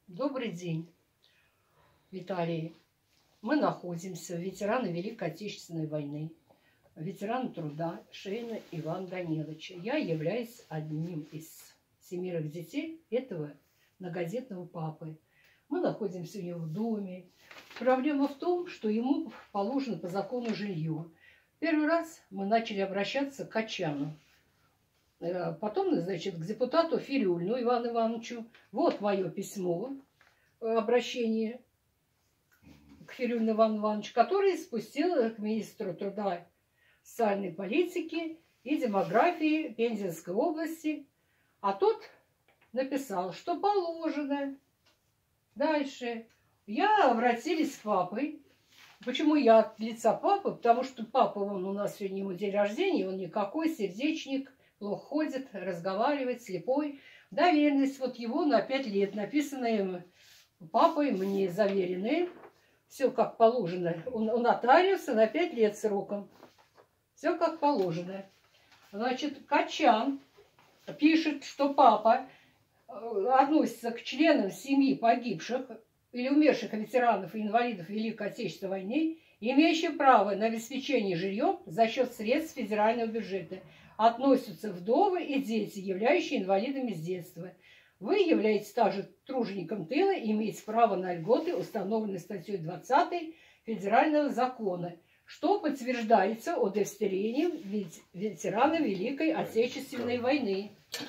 Добрый день, Виталий. Мы находимся, ветераны Великой Отечественной войны, ветеран труда Шейна Ивана Даниловича. Я являюсь одним из 7 детей этого многодетного папы. Мы находимся у него в доме. Проблема в том, что ему положено по закону жилье. Первый раз мы начали обращаться к Качану. Потом, значит, к депутату Фирюльну Ивану Ивановичу. Вот мое письмо, обращение к Фирюльну Ивану Ивановичу, который спустил к министру труда, социальной политики и демографии Пензенской области. А тот написал, что положено. Дальше. Я обратилась с папой. Почему я от лица папы? Потому что папа, он у нас сегодня ему день рождения, он никакой, сердечник, плохо ходит, разговаривает, слепой. Доверенность вот его на 5 лет, написанная папой, мне заверенная. Все как положено. У нотариуса на 5 лет сроком. Все как положено. Значит, Качан пишет, что папа относится к членам семьи погибших или умерших ветеранов и инвалидов Великой Отечественной войны, имеющих право на обеспечение жильем за счет средств федерального бюджета. Относятся вдовы и дети, являющие инвалидами с детства. Вы являетесь также тружеником тыла и имеете право на льготы, установленные статьей 20 Федерального закона, что подтверждается удостоверением ветерана Великой Отечественной войны.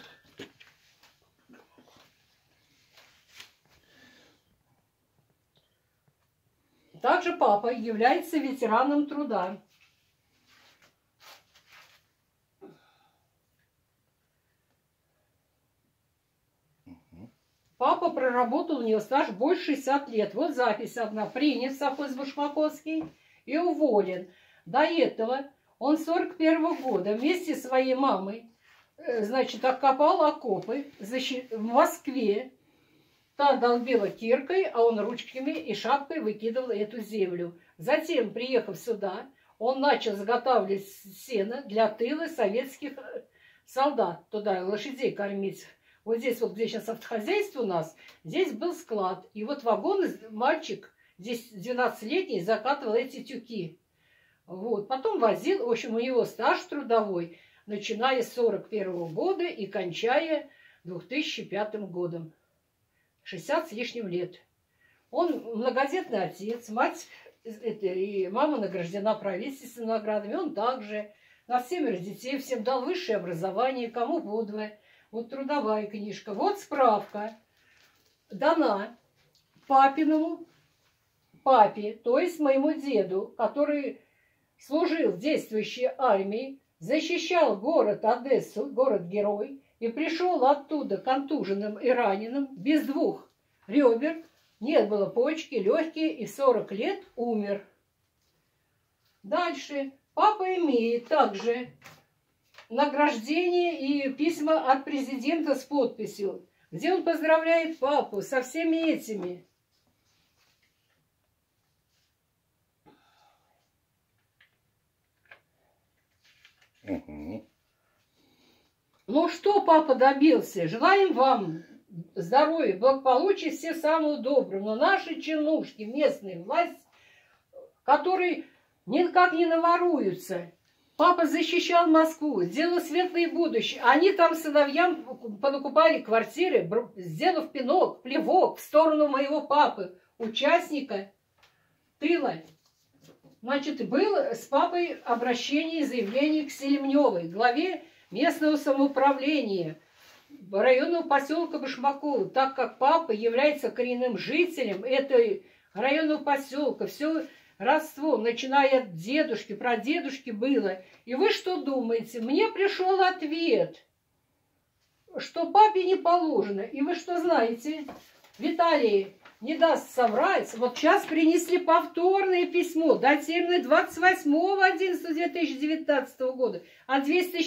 Также папа является ветераном труда. Папа проработал, у него стаж больше 60 лет. Вот запись одна. Принят в совхоз Башмаковский и уволен. До этого он 41-го года вместе со своей мамой, значит, окопал окопы в Москве. Та долбила киркой, а он ручками и шапкой выкидывал эту землю. Затем, приехав сюда, он начал заготавливать сено для тыла советских солдат. Туда лошадей кормить. Вот здесь, вот где сейчас автохозяйство у нас, здесь был склад. И вот вагон, мальчик, здесь 12-летний, закатывал эти тюки. Вот. Потом возил, в общем, у него стаж трудовой, начиная с 41-го года и кончая 2005 годом. 60 с лишним лет. Он многодетный отец, мать и мама награждена правительственными наградами. Он также на 7 детей, всем дал высшее образование, кому подвое. Вот трудовая книжка. Вот справка дана папе, то есть моему деду, который служил в действующей армии, защищал город Одессу, город-герой, и пришел оттуда контуженным и раненым, без 2 ребер, нет было почки, легкие, и 40 лет умер. Дальше. Папа имеет также награждение и письма от президента с подписью, где он поздравляет папу со всеми этими. Ну что папа добился? Желаем вам здоровья, благополучия, все самого доброго. Но наши чинушки, местные власть, которые никак не наворуются. Папа защищал Москву, делал светлое будущее. Они там сыновьям понакупали квартиры, сделав пинок, плевок в сторону моего папы, участника тыла. Значит, было с папой обращение и заявление к Селемневой, главе местного самоуправления районного поселка Башмакова, так как папа является коренным жителем этого районного поселка. Все родство, начиная от дедушки, прадедушки было. И вы что думаете? Мне пришел ответ, что папе не положено. И вы что знаете? Виталий не даст соврать. Вот сейчас принесли повторное письмо, датированное 28.11.2019 года. А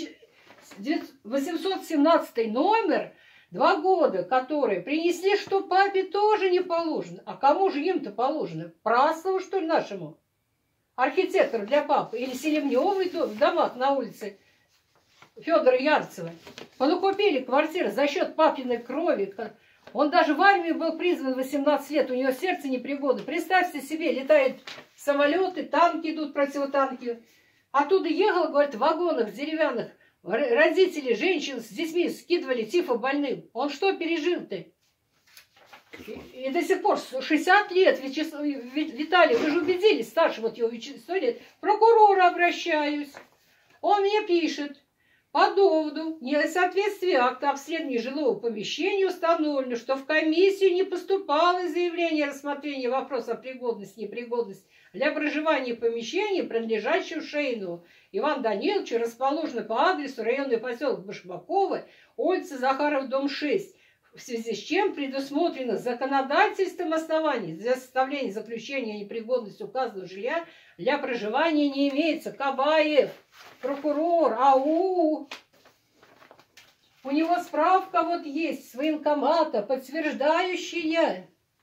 817 номер, 2 года, которые принесли, что папе тоже не положено. А кому же им-то положено? Праслову, что ли, нашему? Архитектор для папы? Или Селемневый в домах на улице Федора Ярцева? Понакупили квартиры за счет папиной крови, Он даже в армию был призван в 18 лет, у него сердце непригодно. Представьте себе, летают самолеты, танки идут, противотанки. Оттуда ехал, говорит, в вагонах деревянных. Родители, женщин с детьми скидывали тифобольным. Он что пережил-то? И до сих пор 60 лет, Виталий, вы же убедились, старше вот его 100 лет, к прокурору обращаюсь. Он мне пишет, по доводу несоответствия акта обследования жилого помещения установлено, что в комиссию не поступало заявление о рассмотрении вопроса о пригодности, непригодности для проживания помещения, принадлежащего Шейнову Ивану Даниловичу, расположено по адресу районный поселок Башмакова, улица Захарова, дом 6, в связи с чем предусмотрено законодательством оснований для составления заключения о непригодности указанного жилья для проживания не имеется. Кабаев, прокурор, АУ. У него справка вот есть с военкомата, подтверждающая.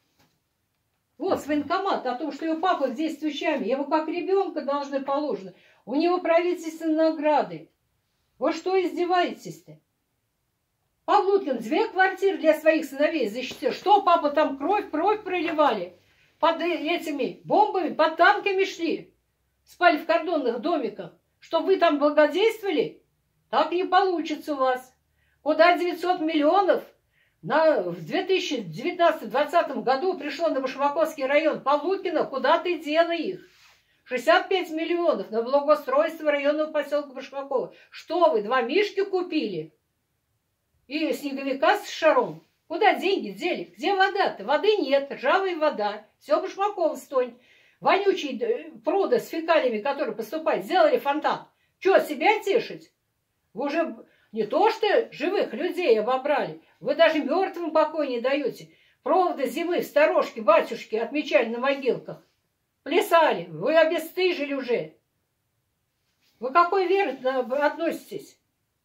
Вот, с военкомата, о том, что его папа с действующими, его как ребенка должны положено. У него правительственные награды. Вы что издеваетесь-то? Павлуткин 2 квартиры для своих сыновей защитил. Что, папа, там кровь проливали? Под этими бомбами, под танками шли. Спали в кордонных домиках. Чтобы вы там благодействовали? Так не получится у вас. Куда 900 миллионов в 2019-2020 году пришло на Башмаковский район Павлуткина, куда ты делай их? 65 миллионов на благоустройство районного поселка Башмакова. Что вы, 2 мишки купили? И снеговика с шаром. Куда деньги дели? Где вода-то? Воды нет, ржавая вода. Все Башмакова стонет. Вонючие пруды с фекалиями, которые поступают, сделали фонтан. Что, себя тешить? Вы уже не то что живых людей обобрали, вы даже мертвым покой не даете. Проводы зимы в сторожке батюшки отмечали на могилках. Плясали. Вы обесстыжили уже. Вы к какой вере относитесь?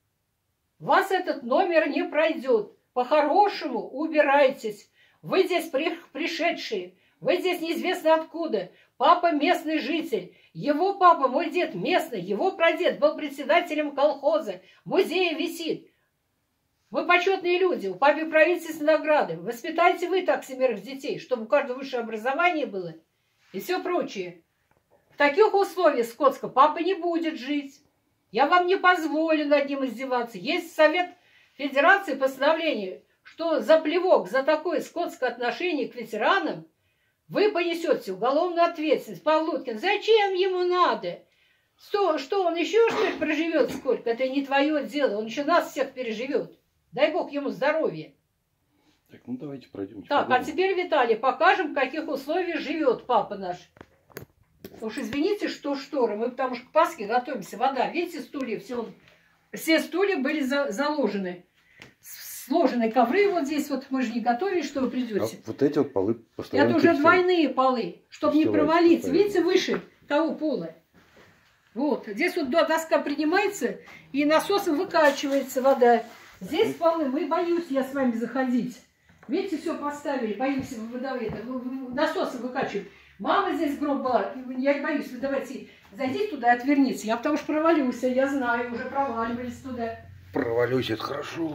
Вас этот номер не пройдет. По-хорошему убирайтесь. Вы здесь пришедшие. Вы здесь неизвестно откуда. Папа местный житель. Его папа, мой дед местный. Его прадед был председателем колхоза. Музей висит. Вы почетные люди. У папы правительственные награды. Воспитайте вы так 7 детей, чтобы у каждого высшее образование было. И все прочее. В таких условиях скотска папа не будет жить. Я вам не позволю над ним издеваться. Есть Совет Федерации постановление, что за плевок, за такое скотское отношение к ветеранам вы понесете уголовную ответственность. Павлуткин, зачем ему надо? Что он еще что ли проживет сколько? Это не твое дело. Он еще нас всех переживет. Дай Бог ему здоровья. Так, ну давайте пройдемте. Так, а теперь, Виталий, покажем, в каких условиях живет папа наш. Уж извините, что шторы, мы потому что к Пасхе готовимся. Вода, видите, стулья, все стулья были заложены. Сложены ковры вот здесь, вот мы же не готовились, что вы придете. А вот эти вот полы постоянно. Это уже двойные полы, чтобы не провалиться. Видите, выше того пола. Вот, здесь вот доска принимается, и насосом выкачивается вода. Здесь полы, боюсь я с вами заходить. Видите, все поставили, боимся выдавать, насосом выкачивать. Мама здесь гроб была, я боюсь, вы давайте зайдите туда и отвернитесь. Я потому что провалился, я знаю, уже проваливались туда. Провалюсь, это хорошо.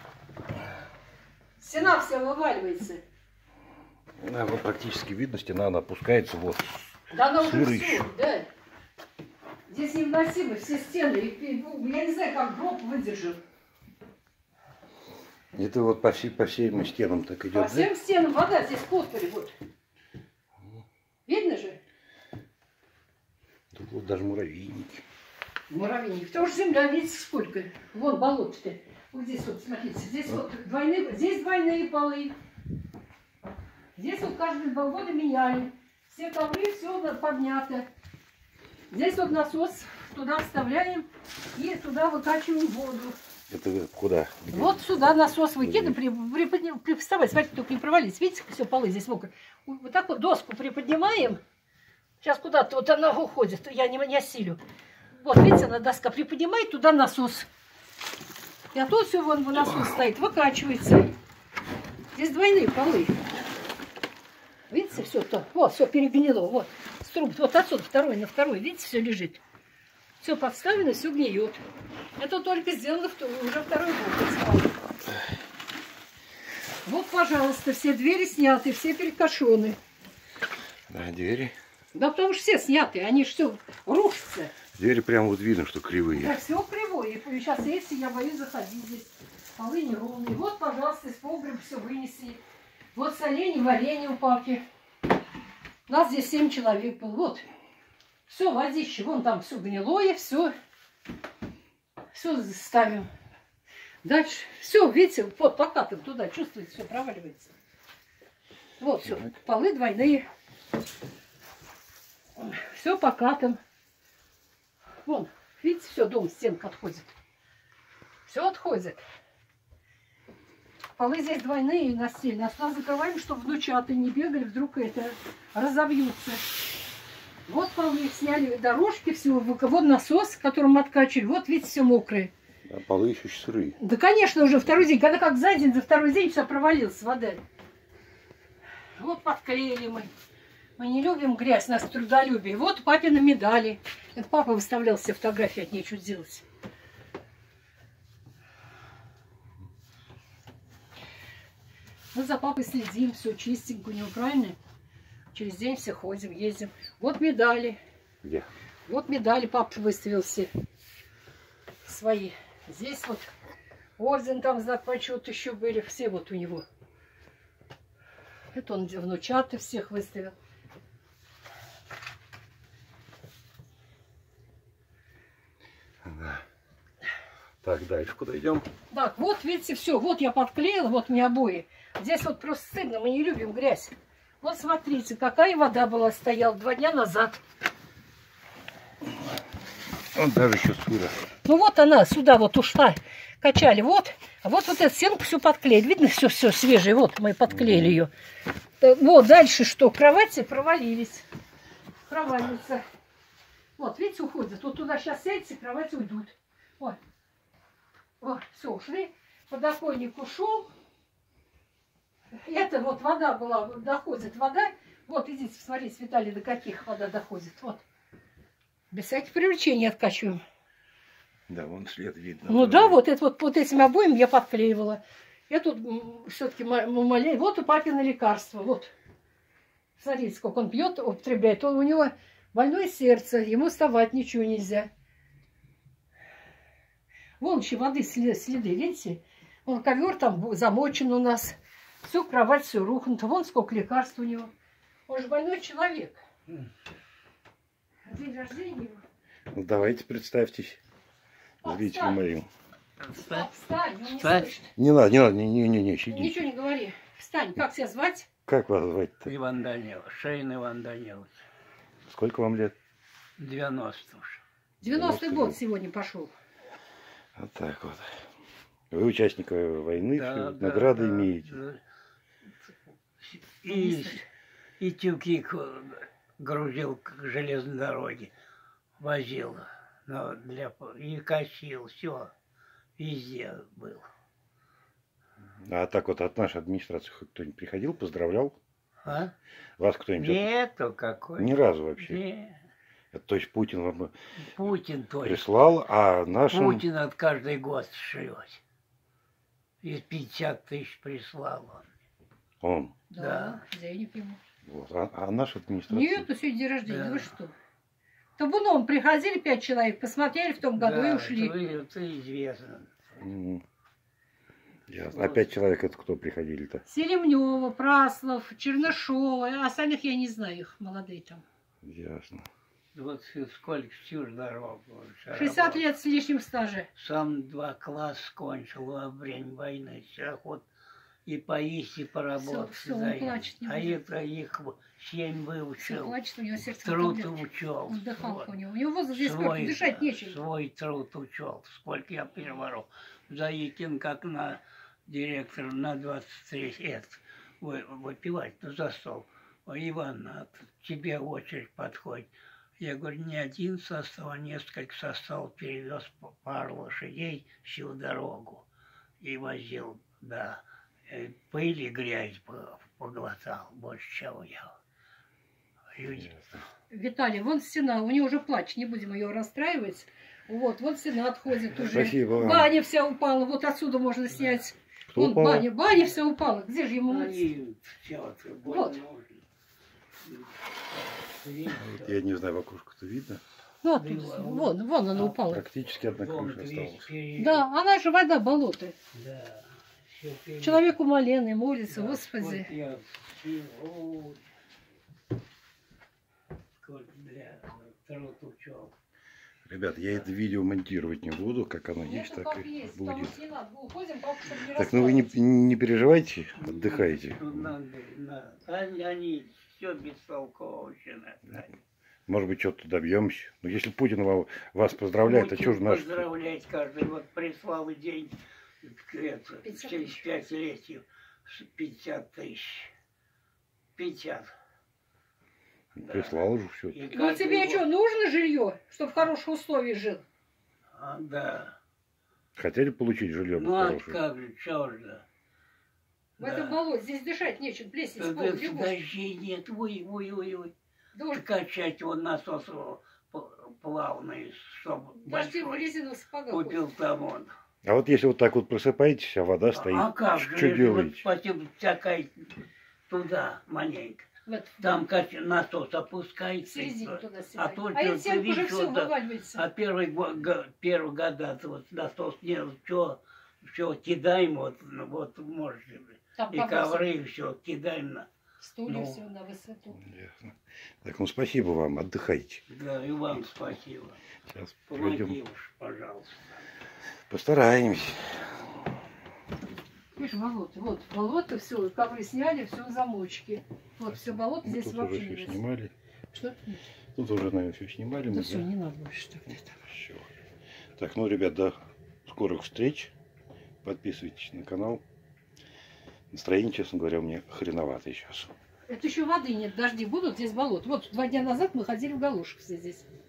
Стена вся вываливается. Да, вот практически видно, стена, она опускается, вот. Да она уже все, да. Здесь невыносимо, все стены. Я не знаю, как гроб выдержит. Это вот по всем стенам так идет. По всем стенам вода здесь подпали, вот. Видно же? Тут вот даже муравейники. Муравейник. Потому что земля, видите, сколько. Вон болото-то. Вот здесь вот, смотрите, здесь вот двойные полы. Здесь вот каждые 2 года меняли. Все ковры, все поднято. Здесь вот насос, туда вставляем и туда выкачиваем воду. Это вы куда? Где? Вот сюда насос выкидываем, приставать, смотрите, только не провалить. Видите, все полы здесь мокрые. Вот так вот доску приподнимаем. Сейчас куда-то вот она уходит, я не осилю. Вот, видите, она доска приподнимает, туда насос. И оттуда все вон насос стоит, выкачивается. Здесь двойные полы. Видите, все то. Вот, все перегнило. Вот, струб, вот отсюда второй на второй. Видите, все лежит. Все подставлено, все гниет. Это только сделано уже 2-й год. Вот, пожалуйста, все двери сняты, все перекошены. Да, двери. Да потому что все сняты, они все рушатся. Двери прям вот видно, что кривые. Да, все кривое. И сейчас, если я боюсь заходить здесь, полы неровные. Вот, пожалуйста, из погреба все вынесли. Вот соленье, варенье у папи. У нас здесь 7 человек было. Вот. Все, водище. Вон там все гнилое, все. Все ставим. Дальше. Все, видите, вот покатым туда, чувствуете, все проваливается. Вот, все. Полы двойные. Все покатым. Вон, видите, все, дом, стенка отходит. Все отходит. Полы здесь двойные настильные. А сюда закрываем, чтобы внучаты не бегали, вдруг это разобьются. Вот полы сняли, дорожки, все. Вот насос, которым откачивали. Вот, видите, все мокрые. А полы еще сырые. Да, конечно, уже второй день. Когда как за день, за второй день все провалилось, вода. Вот подклеили мы. Мы не любим грязь, нас трудолюбие. Вот папины медали. Это папа выставлял все фотографии, от нечего делать. Мы за папой следим, все чистенько, у него, правильно? Через день все ходим, ездим. Вот медали. Где? Вот медали папа выставил все свои. Здесь вот орден, там знак почета еще были. Все вот у него. Это он внучаты всех выставил. Да. Так, дальше куда идем? Так, вот видите, все. Вот я подклеила, вот мне обои. Здесь вот просто стыдно, мы не любим грязь. Вот смотрите, какая вода была, стояла 2 дня назад. Он даже еще сыро. Ну вот она сюда вот ушла, качали. Вот, а вот эту стенку все подклеили. Видно, все свежее. Вот мы подклеили ее. Вот дальше что? Кровати провалились. Провалится. Вот, видите, уходят. Вот туда сейчас сядете, кровати уйдут. Вот. Вот, все, ушли. Подоконник ушел. Это вот вода была, доходит вода. Вот, идите, посмотрите, Виталий, до каких вода доходит. Вот. Без всяких привлечений откачиваем. Да, вон след видно. Ну да, вот это вот этим обоим я подклеивала. Я тут все-таки маленький. Вот у папины лекарства. Вот. Смотрите, сколько он пьет, употребляет. У него больное сердце, ему вставать ничего нельзя. Вон еще воды следы, видите? Вон ковер там замочен у нас. Всю кровать, все рухнуто. Вон сколько лекарств у него. Он же больной человек. День рождения его. Ну, давайте представьтесь. Зрителям моим. Встань, он не слышит. Не надо, не, сиди. Ничего не говори. Встань, как тебя звать? Как вас звать-то? Иван Данилович, Шейн Иван Данилович. Сколько вам лет? 90 уж. 90-й год сегодня пошел. Вот так вот. Вы участник войны, награды имеете. Да. И тюки грузил к железной дороге, возил. И косил, все. Везде был. А так вот от нашей администрации кто-нибудь приходил, поздравлял? А? Вас кто-нибудь? Нету какой. Ни разу вообще. Нет. Это, то есть Путин вам Путин только. прислал, а нашим... Путин от каждый год шлет. И 50 тысяч прислал он. Он. Да, денег ему. Вот. А наша администрация... Нет, это сегодня день рождения, вы что? Табуном приходили 5 человек, посмотрели в том году и ушли. Это известно. Ясно. А 5 человек это кто приходили-то? Селемнева, Праслов, Чернышова, а остальных я не знаю, их молодые там. Ясно. Вот сколько всю дорогу. 60 лет с лишним стажа. Сам 2 класса кончил во время войны. Вот и поесть, и поработать. Всё, он плачет, не а будет. это их 7 выучил. Все, плачет, у него сердце Труд таблетки. учел. Он дыхалка Вот. у него. У него возраст здесь сколько, дышать нечем. Свой труд учел. Сколько я переворол. Заикин как на директор на 23 лет выпивать за стол. Ой, Иван, а тебе очередь подходит. Я говорю, не один состав, а несколько составов перевез пару лошадей всю дорогу. И возил, да. Пыль и грязь поглотал, больше чего я. Люди. Виталий, вон стена, у нее уже плач, не будем ее расстраивать. Вот стена отходит уже. Спасибо вам. Баня вся упала, вот отсюда можно снять. Что Вон упало? баня все упала. Где же ему мыться? Они все, Вот. Вот я не знаю, в окошко-то видно. Ну, оттуда. Вон она упала. Практически одна крыша осталась. Да, она же вода, болото. Да. Человек умоленный, молится, Господи. Труд учел. Ребят, я это видео монтировать не буду, как оно есть, Это так как и есть. Потому будет. что не надо. Мы уходим, папа, чтобы не Так, ну вы не расстраиваться. переживайте, отдыхайте. Они все бестолковщина. Может быть, что-то добьемся. Но если Путин вас поздравляет, а что же наш? Поздравлять каждый. Вот прислал и день это, 50 через тысяч. 5-летию 50 тысяч. 50. Да. Прислал же все. И Ну каждый тебе год- что, нужно жилье, чтобы в хороших условиях жил? Да. Хотели получить жилье Ну а хорошее? как же, чего же? В этом болоте здесь дышать нечем, плесень, Да, спол, лягушки. дождей нет, ой. Дождь, Качать его насос плавный, чтобы дожди в большой. резиновых сапогах. Купил там он. А вот если вот так вот просыпаетесь, а вода стоит, А как что же, делаете? вот спасибо, всякая туда маленько. Вот, Там насос в опускается. и середину то. туда А сюда. тут А ты этим уже видишь, все вот так. вываливается. А первые года вот насос не все кидаем, вот можете. Там И ковры, ковры все кидаем на. стулья ну. все на высоту. Ясно. Так, ну спасибо вам, отдыхайте. Да, и вам спасибо. Сейчас Помоги пойдем. уж, пожалуйста. Постараемся. Видишь, болото. Вот, болото, все, ковры сняли, все замочки. Вот, все болото Ну, здесь тут вообще уже не все есть. снимали. Что? Тут уже, наверное, все снимали. Да мы, все, да? не надо больше так. Всё. Так, ну, ребят, до скорых встреч. Подписывайтесь на канал. Настроение, честно говоря, у меня хреновато сейчас. Это еще воды нет, дожди будут, здесь болото. Вот 2 дня назад мы ходили в галошах все здесь.